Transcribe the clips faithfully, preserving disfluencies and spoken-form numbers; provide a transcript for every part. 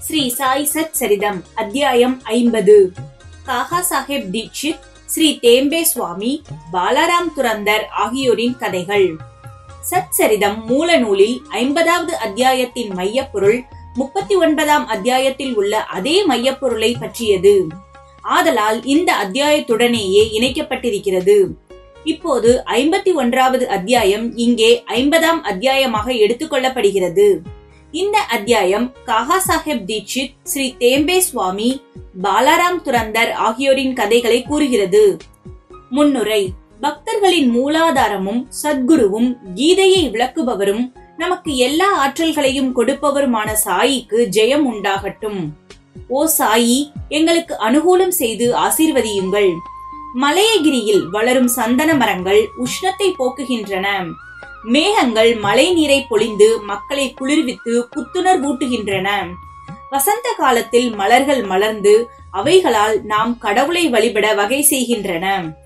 ஸ்ரீ சாய் சத் சரிதம் அத்தியாயம் ஐம்பது. காகா சாஹேப் தீட்சித், ஸ்ரீ தேம்பே சுவாமி, பாலாராம் துரந்தர் ஆகியோரின் கதைகள். சத் சரிதம் மூல நூலில் ஐம்பதாவது அத்தியாயத்தின் மையப்பொருள் முப்பத்தி ஒன்பதாம் அத்தியாயத்தில் உள்ள அதே மையப்பொருளை பற்றியது. ஆதலால் இந்த அத்தியாயத்துடனேயே இணைக்கப்பட்டிருக்கிறது. இப்போது ஐம்பத்தி ஒன்றாவது அத்தியாயம் இங்கே ஐம்பதாம் அத்தியாயமாக எடுத்துக் கொள்ளப்படுகிறது. இந்த அத்தியாயம் காகா சாஹேப் தீட்சித், ஸ்ரீ தேம்பே சுவாமி, பாலாராம் துரந்தர் ஆகியோரின் கதைகளை கூறுகிறது. முன்னுரை. பக்தர்களின் மூலாதாரமும் சத்குருவும் கீதையை விளக்குபவரும் நமக்கு எல்லா ஆற்றல்களையும் கொடுப்பவருமான சாயிக்கு ஜெயம் உண்டாகட்டும். ஓ சாயி, எங்களுக்கு அனுகூலம் செய்து ஆசீர்வதியுங்கள். மலையகிரியில் வளரும் சந்தன மரங்கள் உஷ்ணத்தை போக்குகின்றன. மேகங்கள் மழை நீரை பொழிந்து மக்களை குளிர்வித்து புத்துணர்வூட்டுகின்றன. வசந்த காலத்தில் மலர்கள் மலர்ந்து அவைகளால் நாம் கடவுளை வழிபட வகை செய்கின்றன.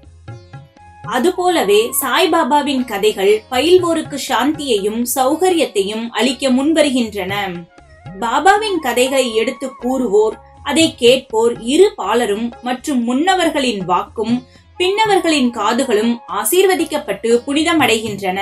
அதுபோலவே சாய்பாபாவின் கதைகள் பயில்வோருக்கு சாந்தியையும் சௌகரியத்தையும் அளிக்க முன்வருகின்றன. பாபாவின் கதைகளை எடுத்து கூறுவோர், அதை கேட்போர் இரு பாலரும் மற்றும் முன்னவர்களின் வாக்கும் பின்னவர்களின் காதுகளும் ஆசீர்வதிக்கப்பட்டு புனிதமடைகின்றன.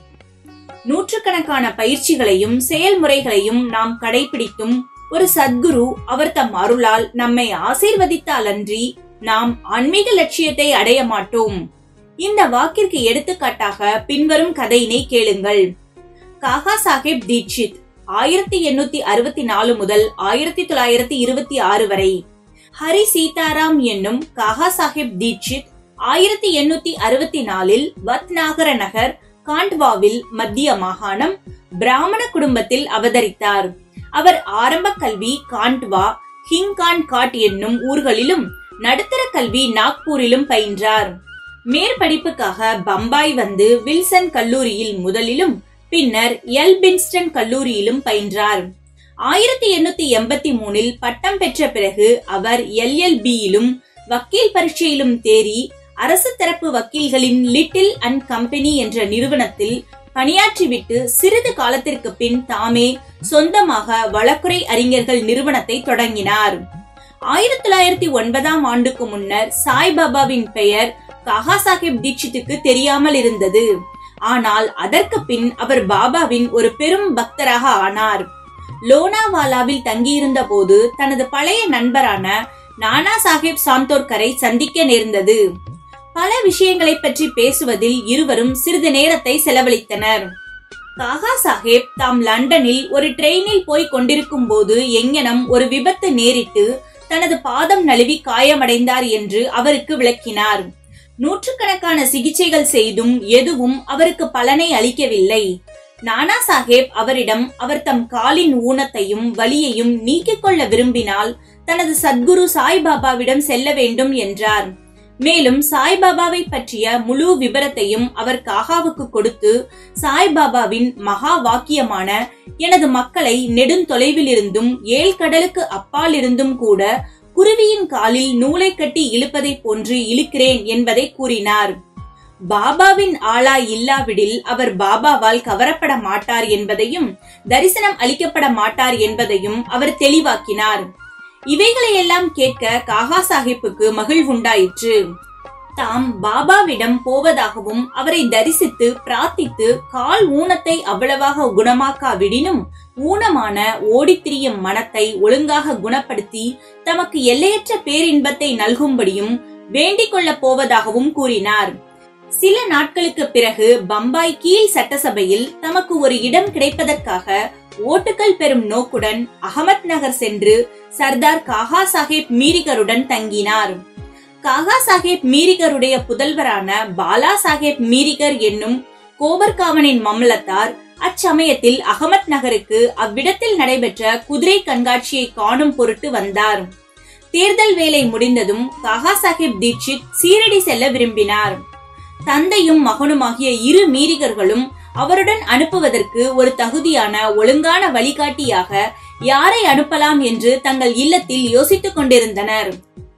நூற்றுக்கணக்கான பயிற்சிகளையும் செயல்முறைகளையும் நாம் கடைபிடித்தும் ஒரு சத்குரு அவர் தம் அருளால் நம்மை ஆசீர்வதித்தால் அன்றி நாம் ஆன்மீக லட்சியத்தை அடைய மாட்டோம். இந்த வாக்கிற்கு எடுத்துக்காட்டாக பின்வரும் கதையினை கேளுங்கள். காகா சாஹேப் தீட்சித் ஆயிரத்தி எண்ணூத்தி அறுபத்தி நாலு முதல் ஆயிரத்தி தொள்ளாயிரத்தி இருபத்தி ஆறு வரை. ஹரி சீதாராம் என்னும் காகா சாஹேப் தீட்சித் ஆயிரத்தி எண்ணூத்தி அறுபத்தி நாலில் வத்நாகர நகர், காண்ட்வாவில், மத்திய மாகாணம், பிராமண குடும்பத்தில் அவதரித்தார். அவர் ஆரம்ப கல்வி காண்ட்வா, ஹிங்கான் காட் என்னும் ஊர்களிலும் நடுத்தர கல்வி நாக்பூரிலும் பயின்றார். மேற்படிப்புக்காக பம்பாய் வந்து வில்சன் கல்லூரியில் முதலிலும் பின்னர் எல்பின்ஸ்டன் கல்லூரியிலும் பயின்றார். ஆயிரத்தி எண்ணூத்தி எண்பத்தி மூணில் பட்டம் பெற்ற பிறகு அவர் எல் எல் பியிலும் வக்கீல் பரீட்சையிலும் தேறி அரசு தரப்பு வக்கீல்களின் லிட்டில் அண்ட் கம்பெனி என்ற நிறுவனத்தில் பணியாற்றிவிட்டு சிறிது காலத்திற்கு பின் தாமே சொந்தமாக வழக்குரை அறிஞர்கள் நிறுவனத்தை தொடங்கினார். ஆயிரத்தி தொள்ளாயிரத்தி ஒன்பதாம் ஆண்டுக்கு முன்னர் சாய்பாபாவின் பெயர் காகா சாஹேப் தீட்சித்துக்கு தெரியாமல் இருந்தது. ஆனால் அதற்கு பின் அவர் பாபாவின் ஒரு பெரும் பக்தராக ஆனார். லோனாவாலாவில் தங்கியிருந்த போது தனது பழைய நண்பரான நானா சாஹேப் சாந்தோர்கரை சந்திக்க நேர்ந்தது. பல விஷயங்களை பற்றி பேசுவதில் இருவரும் சிறிது நேரத்தை செலவழித்தனர். காகா சாஹேப் தாம் லண்டனில் ஒரு ட்ரெயினில் போய் கொண்டிருக்கும் போது எங்கனம் ஒரு விபத்து நேரிட்டு தனது பாதம் நழுவி காயமடைந்தார் என்று அவருக்கு விளக்கினார். நூற்றுக்கணக்கான சிகிச்சைகள் செய்தும் எதுவும் அவருக்கு பலனை அளிக்கவில்லை. நானா சாஹேப் அவரிடம் அவர் தம் காலின் ஊனத்தையும் வலியையும் நீக்கிக் கொள்ள விரும்பினால் தனது சத்குரு சாய்பாபாவிடம் செல்ல வேண்டும் என்றார். மேலும் சாய்பாபாவை பற்றிய முழு விபரத்தையும் அவர் காகாவுக்கு கொடுத்து சாய்பாபாவின் மகா வாக்கியமான எனது மக்களை நெடுந்தொலைவில் இருந்தும் ஏழ் கடலுக்கு அப்பால் இருந்தும் கூட குருவியின் காலில் நூலை கட்டி இழுப்பதை போன்று இழுக்கிறேன் என்பதை கூறினார். பாபாவின் ஆளா இல்லாவிடில் அவர் பாபாவால் கவரப்பட மாட்டார் என்பதையும் தரிசனம் அளிக்கப்பட மாட்டார் என்பதையும் அவர் தெளிவாக்கினார். இவைகளையெல்லாம் கேட்க காகா சாஹிப்புக்கு மகிழ்வுண்டாயிற்று. தாம் பாபாவிடம் போவதாகவும் அவரை தரிசித்து பிரார்த்தித்து கால் ஊனத்தை அவ்வளவாக குணமாக்காவிடினும் ஊனமான ஓடித்திரியும் மனத்தை ஒழுங்காக குணப்படுத்தி தமக்கு எல்லையற்ற பேரின்பத்தை நல்கும்படியும் வேண்டிக் கொள்ள போவதாகவும் கூறினார். சில நாட்களுக்கு பிறகு பம்பாய் கீழ் சட்டசபையில் தமக்கு ஒரு இடம் கிடைப்பதற்காக ஓட்டுகள் பெறும் நோக்குடன் அகமத் நகர் சென்று சர்தார் காகா சாஹேப் மீரிகருடன் தங்கினார். காகா சாஹேப் மீரிகருடைய புதல்வரான பாலா சாஹேப் மீரிகர் என்னும் கோபர்காவனின் மம்மலத்தார் அச்சமயத்தில் அகமத் நகருக்கு அவ்விடத்தில் நடைபெற்ற குதிரை கண்காட்சியை காணும் பொருட்டு வந்தார். தேர்தல் வேலை முடிந்ததும் காகா சாஹேப் தீட்சித் சீரடி செல்ல விரும்பினார். தந்தையும் மகனுமாகிய இரு மீரிகர்களும் அவருடன் அனுப்புவதற்கு ஒரு தகுதியான ஒழுங்கான வழிகாட்டியாக யாரை அனுப்பலாம் என்று தங்கள் இல்லத்தில் யோசித்துக் கொண்டிருந்தனர்.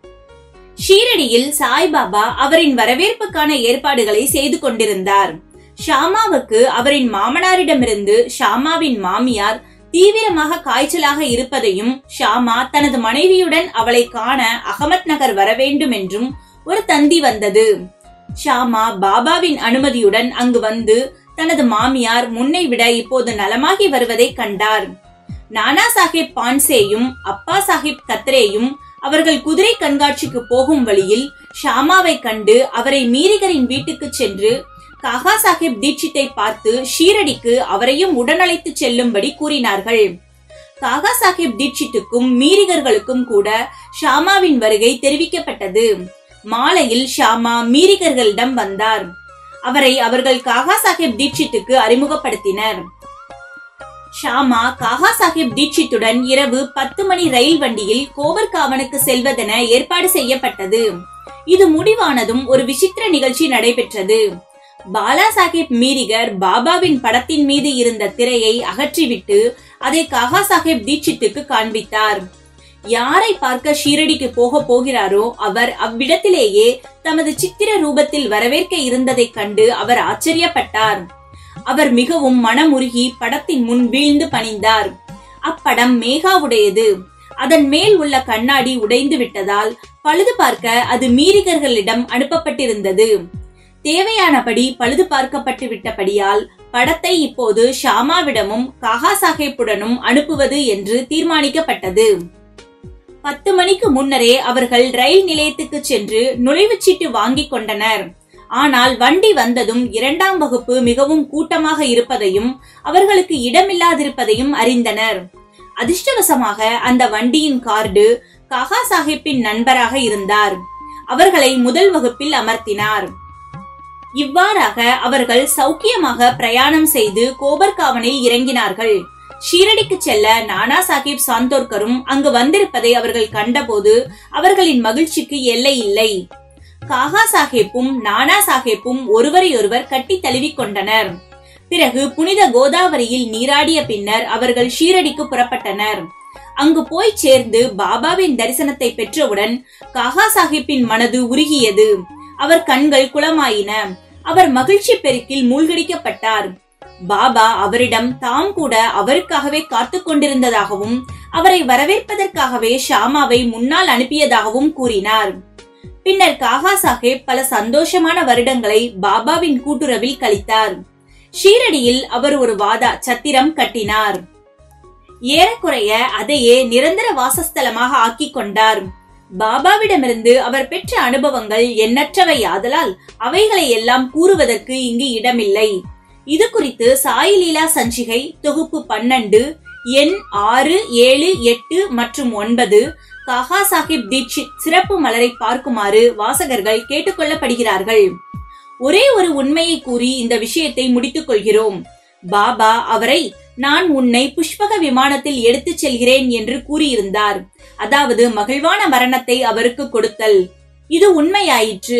ஷீரடியில் சாய்பாபா அவரின் வரவேற்புக்கான ஏற்பாடுகளை செய்து கொண்டிருந்தார். ஷாமாவுக்கு அவரின் மாமனாரிடமிருந்து ஷாமாவின் மாமியார் தீவிரமாக காய்ச்சலாக இருப்பதையும் ஷாமா தனது மனைவியுடன் அவளை காண அகமத் நகர் வர வேண்டும் என்றும் ஒரு தந்தி வந்தது. ஷாமா பாபாவின் அனுமதியுடன் அங்கு வந்து தனது மாமியார் முன்னை விட இப்போது நலமாகி வருவதை கண்டார். நானா சாஹிப் பான்சேயும் அப்பா சாஹிப் கத்ரேயும் அவர்கள் குதிரை கண்காட்சிக்கு போகும் வழியில் ஷாமாவை கண்டு அவரை மீரிகரின் வீட்டுக்கு சென்று காகா சாஹிப் தீட்சித்தை பார்த்து ஷீரடிக்கு அவரையும் உடனழைத்து செல்லும்படி கூறினார்கள். காகா சாஹிப் தீட்சித்துக்கும் மீரிகர்களுக்கும் கூட ஷாமாவின் வருகை தெரிவிக்கப்பட்டது. மாலையில் ஷாமா மீரிகர்களிடம் வந்தார். அவரை அவர்கள் காகா சாஹிப் தீட்சித்துக்கு அறிமுகப்படுத்தினர். ஷாமா காகா சாஹிப் தீட்சித்துடன் இரவு பத்து மணி ரயில் வண்டியில் கோபர்காவனுக்கு செல்வதென ஏற்பாடு செய்யப்பட்டது. இது முடிவானதும் ஒரு விசித்திர நிகழ்ச்சி நடைபெற்றது. பாலா சாஹிப் மீரிகர் பாபாவின் படத்தின் மீது இருந்த திரையை அகற்றிவிட்டு அதை காகா சாஹிப் தீட்சித்துக்கு காண்பித்தார். யாரை பார்க்க ஷீரடிக்கு போக போகிறாரோ அவர் அவ்விடத்திலேயே தமது சித்திர ரூபத்தில் வரவேற்க இருந்ததை கண்டு அவர் ஆச்சரியப்பட்டார். அவர் மிகவும் மனமுருகி படத்தின் முன் வீழ்ந்து பணிந்தார். அப்படம் மேகாவுடையது. அதன் மேல் உள்ள கண்ணாடி உடைந்து விட்டதால் பழுது பார்க்க அது மீரிகர்களிடம் அனுப்பப்பட்டிருந்தது. தேவையானபடி பழுது பார்க்கப்பட்டு விட்டபடியால் படத்தை இப்போது ஷாமாவிடமும் காகா சாஹிப்புடனும் அனுப்புவது என்று தீர்மானிக்கப்பட்டது. பத்து மணிக்கு முன்னரே அவர்கள் ரயில் நிலையத்துக்கு சென்று நுழைவுச்சீட்டு வாங்கி கொண்டனர். ஆனால் வண்டி வந்ததும் இரண்டாம் வகுப்பு மிகவும் கூட்டமாக இருப்பதையும் அவர்களுக்கு இடமில்லாதிருப்பதையும் அறிந்தனர். அதிர்ஷ்டவசமாக அந்த வண்டியின் கார்டு காகா சாஹிப்பின் நண்பராக இருந்தார். அவர்களை முதல் வகுப்பில் அமர்த்தினார். இவ்வாறாக அவர்கள் சௌக்கியமாக பிரயாணம் செய்து கோபர்காவனில் இறங்கினார்கள். ஷீரடிக்கு செல்ல நானா சாஹிப் சாந்தோர்கரும் அங்கு வந்திருப்பதை அவர்கள் கண்டபோது அவர்களின் மகிழ்ச்சிக்கு எல்லை இல்லை. காகா சாஹிப்பும் நானா சாஹிப்பும் ஒருவரையொருவர் கட்டி தழுவிக் கொண்டனர். பிறகு புனித கோதாவரியில் நீராடிய பின்னர் அவர்கள் ஷீரடிக்கு புறப்பட்டனர். அங்கு போய் சேர்ந்து பாபாவின் தரிசனத்தை பெற்றவுடன் காகா சாஹிப்பின் மனது உருகியது. அவர் கண்கள் குளமாயின. அவர் மகிழ்ச்சி பெருக்கில் மூழ்கடிக்கப்பட்டார். பாபா அவரிடம் தாம் கூட அவருக்காகவே காத்து கொண்டிருந்ததாகவும் அவரை வரவேற்பதற்காகவே ஷாமாவை முன்னால் அனுப்பியதாகவும் கூறினார். பின்னர் காகா சாஹிப் பல சந்தோஷமான வருடங்களை பாபாவின் கூட்டுறவில் கழித்தார். ஷீரடியில் அவர் ஒரு வாதா சத்திரம் கட்டினார். ஏறக்குறைய அதையே நிரந்தர வாசஸ்தலமாக ஆக்கிக் கொண்டார். பாபாவிடமிருந்து அவர் பெற்ற அனுபவங்கள் எண்ணற்றவை ஆதலால் அவைகளை எல்லாம் கூறுவதற்கு இங்கு இடமில்லை. இது குறித்து சாய் லீலா சஞ்சிகை தொகுப்பு பன்னெண்டு எண் ஆறு ஏழு எட்டு மற்றும் ஒன்பது காகா சாஹிப் தீட்சித் சிறப்பு மலரை பார்க்குமாறு வாசகர்கள் கேட்டுக்கொள்ளப்படுகிறார்கள். ஒரே ஒரு உண்மையை கூறி இந்த விஷயத்தை முடித்துக் கொள்கிறோம். பாபா அவரை நான் உன்னை புஷ்பக விமானத்தில் எடுத்துச் செல்கிறேன் என்று கூறியிருந்தார். அதாவது மகிழ்வான மரணத்தை அவருக்கு கொடுத்தல். இது உண்மையாயிற்று.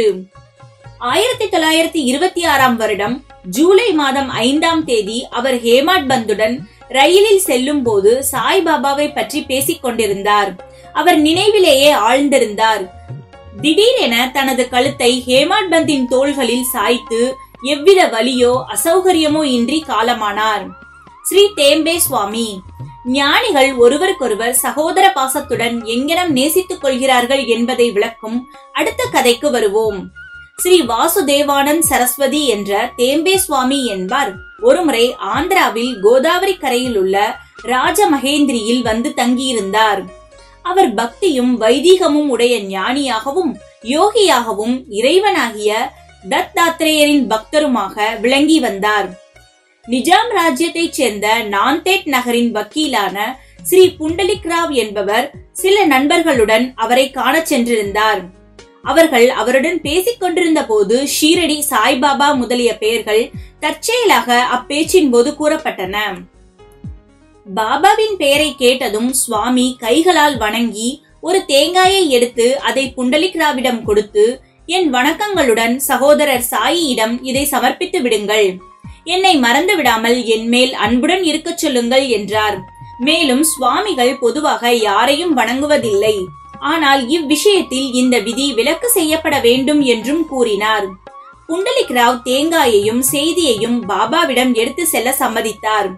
ஆயிரத்தி தொள்ளாயிரத்தி இருபத்தி ஆறாம் வருடம் ஜூலை மாதம் ஐந்தாம் தேதி அவர் ஹேமாட் பந்துடன் ரயிலில் செல்லும் போது சாய்பாபாவை பற்றி பேசிக் கொண்டிருந்தார். அவர் நினைவிலேயே ஆழ்ந்திருந்தார். திடீரென தனது கழுத்தை ஹேமாட் பந்தின் தோள்களில் சாய்த்து எவ்வித வலியோ அசௌகரியமோ இன்றி காலமானார். ஸ்ரீ தேம்பே சுவாமி. ஞானிகள் ஒருவருக்கொருவர் சகோதர பாசத்துடன் எங்கனம் நேசித்துக் கொள்கிறார்கள் என்பதை விளக்கும் அடுத்த கதைக்கு வருவோம். ஸ்ரீ வாசுதேவானந்த் சரஸ்வதி என்ற தேம்பே சுவாமி என்பார் ஒருமுறை ஆந்திராவில் கோதாவரி கரையில் உள்ள ராஜமகேந்திரியில் வந்து தங்கியிருந்தார். அவர் பக்தியும் வைதீகமும் உடைய ஞானியாகவும் யோகியாகவும் இறைவனாகிய தத்தாத்ரேயரின் பக்தருமாக விளங்கி வந்தார். நிஜாம் ராஜ்யத்தைச் சேர்ந்த நாந்தேட் நகரின் வக்கீலான ஸ்ரீ புண்டலிக் ராவ் என்பவர் சில நண்பர்களுடன் அவரை காண சென்றிருந்தார். அவர்கள் அவருடன் பேசிக் கொண்டிருந்த போது ஷீரடி சாய்பாபா முதலிய பெயர்கள் தற்செயலாக அப்பேச்சின் போது கூறப்பட்டன. பாபாவின் பெயரை கேட்டதும் சுவாமி கைகளால் வணங்கி ஒரு தேங்காயை எடுத்து அதை புண்டலிக் ராவிடம் கொடுத்து, என் வணக்கங்களுடன் சகோதரர் சாயியிடம் இதை சமர்ப்பித்து விடுங்கள். என்னை மறந்து விடாமல் என் மேல் அன்புடன் இருக்க சொல்லுங்கள் என்றார். மேலும் சுவாமிகள் பொதுவாக யாரையும் வணங்குவதில்லை. ஆனால் இவ்விஷயத்தில் இந்த விதி விலக்கு செய்யப்பட வேண்டும் என்றும் கூறினார். புண்டலிக் ராவ் தேங்காயையும் செய்தியையும் பாபாவிடம் எடுத்து செல்ல சம்மதித்தார்.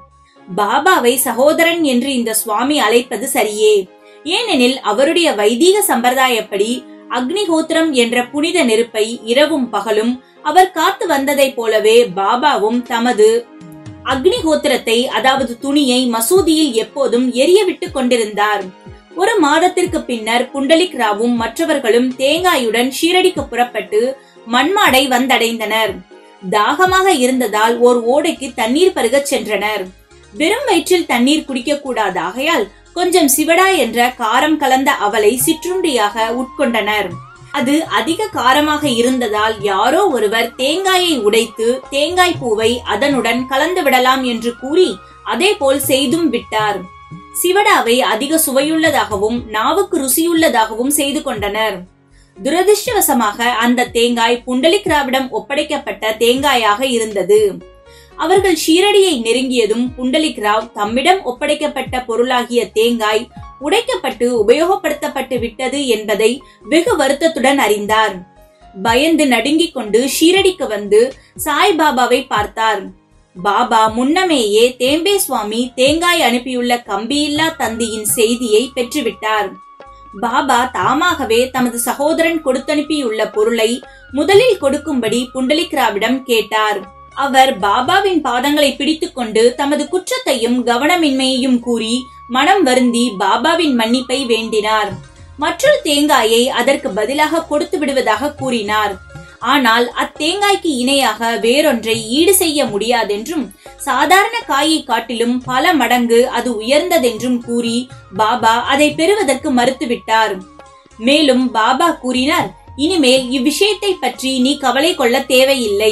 பாபாவை சகோதரன் என்று இந்த சுவாமி அழைப்பது சரியே. ஏனெனில் அவருடைய வைதீக சம்பிரதாயப்படி அக்னிஹோத்திரம் என்ற புனித நெருப்பை இரவும் பகலும் அவர் காத்து வந்ததை போலவே பாபாவும் தமது அக்னிஹோத்திரத்தை, அதாவது துணியை மசூதியில் எப்போதும் எரிய விட்டு கொண்டிருந்தார். ஒரு மாதத்திற்கு பின்னர் புண்டலிக் ராவும் மற்றவர்களும் தேங்காயுடன் ஷீரடிக்கு புறப்பட்டு மன்மாடை வந்தடைந்தனர். தாகமாக இருந்ததால் ஓர் ஓடைக்கு தண்ணீர் பருகச் சென்றனர். வெறும் வயிற்றில் தண்ணீர் குடிக்க கூடாதாகையால் கொஞ்சம் சிவடா என்ற காரம் கலந்த அவலை சிற்றுண்டியாக உட்கொண்டனர். அது அதிக காரமாக இருந்ததால் யாரோ ஒருவர் தேங்காயை உடைத்து தேங்காய் பூவை அதனுடன் கலந்து விடலாம் என்று கூறி அதே போல் செய்தும் விட்டார். சிவடாவை அதிக சுவையுள்ளதாகவும் நாவுக்கு ருசியுள்ளதாகவும் செய்து கொண்டனர். துரதிருஷ்டவசமாக அந்த தேங்காய் புண்டலிக் ராவிடம் ஒப்படைக்கப்பட்ட தேங்காயாக இருந்தது. அவர்கள் ஷீரடியை நெருங்கியதும் புண்டலிக் ராவ் தம்மிடம் ஒப்படைக்கப்பட்ட பொருளாகிய தேங்காய் உடைக்கப்பட்டு உபயோகப்படுத்தப்பட்டு விட்டது என்பதை வெகு வருத்தத்துடன் அறிந்தார். பயந்து நடுங்கிக் கொண்டு ஷீரடிக்கு வந்து சாய்பாபாவை பார்த்தார். பாபா முன்னமேயே தேம்பே சுவாமி தேங்காய் அனுப்பியுள்ள கம்பியில்லா தந்தியின் செய்தியை பெற்றுவிட்டார். பாபா தாமாகவே தமது சகோதரன் கொடுத்தனுப்பியுள்ள பொருளை முதலில் கொடுக்கும்படி புண்டலிக் ராவிடம் கேட்டார். அவர் பாபாவின் பாதங்களை பிடித்துக் கொண்டு தமது குற்றத்தையும் கவனமின்மையையும் கூறி மனம் வருந்தி பாபாவின் மன்னிப்பை வேண்டினார். மற்றொரு தேங்காயை அதற்கு பதிலாக கொடுத்து விடுவதாக கூறினார். ஆனால் அத்தேங்காய்க்கு இணையாக வேறொன்றை ஈடு செய்ய முடியாதென்றும் சாதாரண காயை காட்டிலும் பல மடங்கு அது உயர்ந்ததென்றும் கூறி பாபா அதை பெறுவதற்கு மறுத்துவிட்டார். மேலும் பாபா கூறினார், இனிமேல் இவ்விஷயத்தை பற்றி நீ கவலை கொள்ள தேவையில்லை.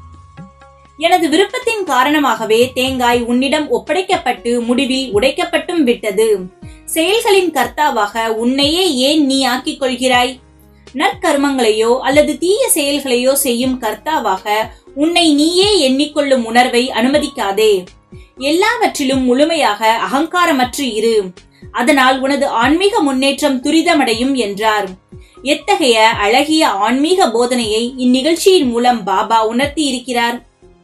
எனது விருப்பத்தின் காரணமாகவே தேங்காய் உன்னிடம் ஒப்படைக்கப்பட்டு முடிவில் உடைக்கப்பட்டும் விட்டது. செயல்களின் கர்த்தாவாக உன்னையே ஏன் நீ ஆக்கிக் கொள்கிறாய்? நற்கர்மங்களையோ அல்லது தீய செயல்களையோ செய்யும் கர்த்தாவாக உன்னை நீயே எண்ணிக்கொள்ளும் உணர்வை அனுமதிக்காதே. எல்லாவற்றிலும் முழுமையாக அகங்காரமற்று இரு. அதனால் உனது ஆன்மீக முன்னேற்றம் துரிதமடையும் என்றார். எத்தகைய அழகிய ஆன்மீக போதனையை இந்நிகழ்ச்சியின் மூலம் பாபா உணர்த்தி இருக்கிறார்.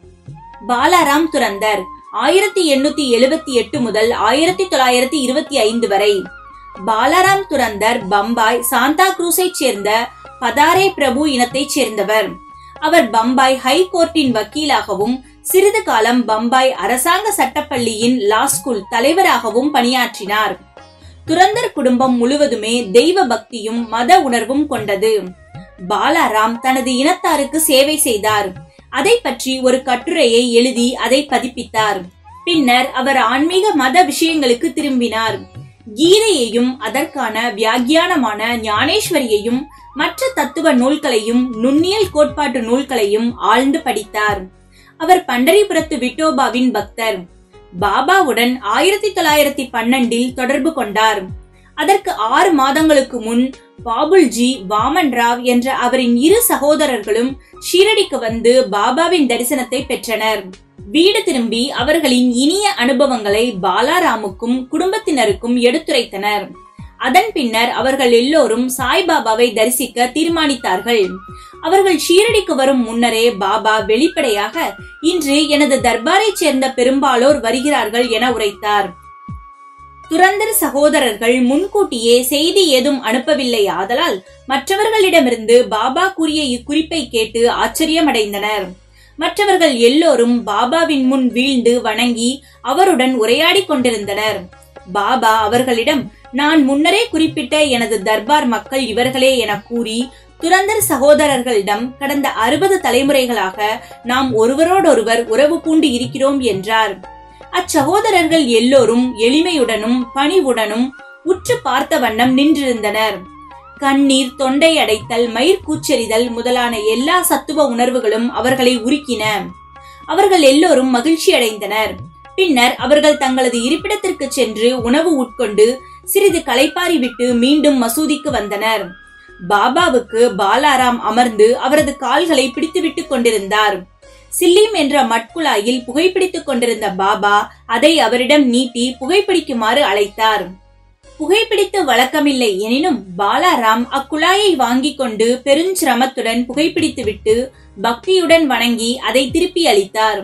பாலாராம் துரந்தர் ஆயிரத்தி எண்ணூத்தி எழுபத்தி எட்டு முதல் ஆயிரத்தி தொள்ளாயிரத்தி இருபத்தி ஐந்து வரை. பாலாராம் துரந்தர் பம்பாய் சாந்தா குரூஸை சேர்ந்த பதாரே பிரபு இனத்தைச் சேர்ந்தவர். அவர் பம்பாய் ஹை கோர்ட்டின் வக்கீலாகவும் சிறிது காலம் பம்பாய் அரசாங்க சட்டப்பள்ளியின் லா ஸ்கூல் தலைவராகவும் பணியாற்றினார். துரந்தர் குடும்பம் முழுவதுமே தெய்வ பக்தியும் மத உணர்வும் கொண்டது. பாலாராம் தனது இனத்தாருக்கு சேவை செய்தார். அதை பற்றி ஒரு கட்டுரையை எழுதி அதை பதிப்பித்தார். பின்னர் அவர் ஆன்மீக மத விஷயங்களுக்கு திரும்பினார். கீதையையும் அதற்கான வியாக்கியானமான ஞானேஸ்வரியையும் மற்ற தத்துவ நூல்களையும் நுண்ணியல் கோட்பாட்டு நூல்களையும் ஆழ்ந்து படித்தார். அவர் பண்டரிபுரத்து விட்டோபாவின் பக்தர். பாபாவுடன் ஆயிரத்தி தொள்ளாயிரத்தி பன்னெண்டில் தொடர்பு கொண்டார். அதற்கு ஆறு மாதங்களுக்கு முன் பாபுல்ஜி, வாமன் ராவ் என்ற அவரின் இரு சகோதரர்களும் ஷீரடிக்கு வந்து பாபாவின் தரிசனத்தை பெற்றனர். வீடு திரும்பி அவர்களின் இனிய அனுபவங்களை பாலாராமுக்கும் குடும்பத்தினருக்கும் எடுத்துரைத்தனர். அதன் பின்னர் அவர்கள் எல்லோரும் சாய்பாபாவை தரிசிக்க தீர்மானித்தார்கள். அவர்கள் ஷீரடிக்கு வரும் முன்னரே பாபா வெளிப்படையாக, இன்று எனது தர்பாரை சேர்ந்த பெரும்பாலோர் வருகிறார்கள் என உரைத்தார். துரந்தர் சகோதரர்கள் முன்கூட்டியே செய்தி ஏதும் அனுப்பவில்லை ஆதலால் மற்றவர்களிடமிருந்து பாபா கூறிய இக்குறிப்பை கேட்டு ஆச்சரியமடைந்தனர். மற்றவர்கள் எல்லோரும் பாபாவின் முன் வீழ்ந்து வணங்கி அவருடன் உரையாடி கொண்டிருந்தனர். பாபா அவர்களிடம், நான் முன்னரே குறிப்பிட்ட எனது தர்பார் மக்கள் இவர்களே என கூறி துரந்தர் சகோதரர்களிடம் கடந்த அறுபது தலைமுறைகளாக நாம் ஒருவரோடொருவர் உறவு பூண்டு இருக்கிறோம் என்றார். அச்சகோதரர்கள் எல்லோரும் எளிமையுடனும் பணிவுடனும் உற்று பார்த்த வண்ணம் நின்றிருந்தனர். கண்ணீர், தொண்டை அடைத்தல், மயிர் கூச்செறிதல் முதலான எல்லா சத்துவ உணர்வுகளும் அவர்களை உருக்கின. அவர்கள் எல்லோரும் மகிழ்ச்சி அடைந்தனர். பின்னர் அவர்கள் தங்களது இருப்பிடத்திற்கு சென்று உணவு உட்கொண்டு சிறிது களைப்பாரி விட்டு மீண்டும் மசூதிக்கு வந்தனர். பாபாவுக்கு பாலாராம் அமர்ந்து அவரது கால்களை பிடித்துவிட்டுக் கொண்டிருந்தார். சில்லிம் என்ற மட்குழாயில் புகைப்பிடித்துக் கொண்டிருந்த பாபா அதை அவரிடம் நீட்டி புகைப்பிடிக்குமாறு அழைத்தார். புகைப்பிடித்து வழக்கமில்லை எனினும் பாலாராம் அக்குழாயை வாங்கி கொண்டு பெருஞ்சிரமத்துடன் புகைப்பிடித்துவிட்டு பக்தியுடன் வணங்கி அதை திருப்பி அளித்தார்.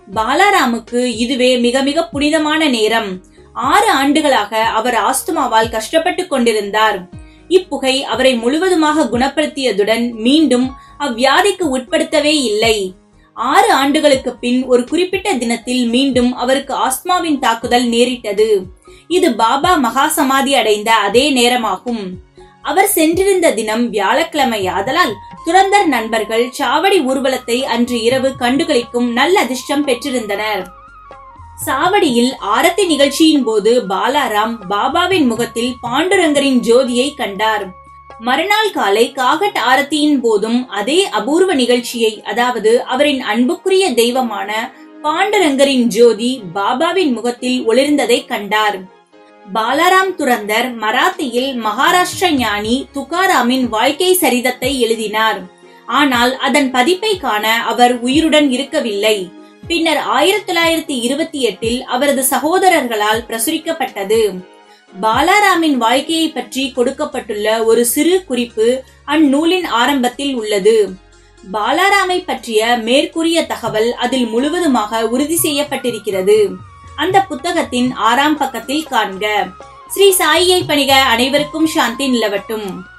பாலாராமுக்கு இதுவே மிக மிக புனிதமான நேரம். ஆறு ஆண்டுகளாக அவர் ஆஸ்துமாவால் கஷ்டப்பட்டு கொண்டிருந்தார். இப்புகை அவரை முழுவதுமாக குணப்படுத்தியதுடன் மீண்டும் அவ்வியாதிக்கு உட்படுத்தவே இல்லை. ஆறு ஆண்டுகளுக்கு பின் ஒரு குறிப்பிட்ட தினத்தில் மீண்டும் அவருக்கு ஆஸ்துமாவின் தாக்குதல் நேரிட்டது. இது பாபா மகா சமாதி அடைந்த அதே நேரமாகும். அவர் சென்றிருந்த தினம் வியாழக்கிழமை ஆதலால் துரந்தர் நண்பர்கள் சாவடி ஊர்வலத்தை அன்று இரவு கண்டுகளிக்கும் நல்ல அதிர்ஷ்டம் பெற்றிருந்தனர். சாவடியில் ஆரத்தி நிகழ்ச்சியின் போது பாலாராம் பாபாவின் முகத்தில் பாண்டுரங்கரின் ஜோதியை கண்டார். மறுநாள் காலை காகட் ஆரத்தியின் போதும் அதே அபூர்வ நிகழ்ச்சியை, அதாவது அவரின் அன்புக்குரிய தெய்வமான பாண்டுரங்கரின் ஜோதி பாபாவின் முகத்தில் ஒளிர்ந்ததை கண்டார். பாலாராம் துரந்தர் மராத்தியில் மகாராஷ்டிர ஞானி துகாராமின் வாழ்க்கை சரிதத்தை எழுதினார். ஆனால் அதன் பதிப்பை காண அவர் உயிருடன் இருக்கவில்லை. பின்னர் ஆயிரத்தி தொள்ளாயிரத்தி இருபத்தி எட்டில் அவரது சகோதரர்களால் பிரசுரிக்கப்பட்டது. பாலாராமின் வாழ்க்கையை பற்றி கொடுக்கப்பட்டுள்ள ஒரு சிறு குறிப்பு அந்நூலின் ஆரம்பத்தில் உள்ளது. பாலாராமை பற்றிய மேற்கூறிய தகவல் அதில் முழுவதுமாக உறுதி செய்யப்பட்டிருக்கிறது. அந்த புத்தகத்தின் ஆறாம் பக்கத்தில் காண்க. ஸ்ரீ சாயியை பணிக. அனைவருக்கும் சாந்தி நிலவட்டும்.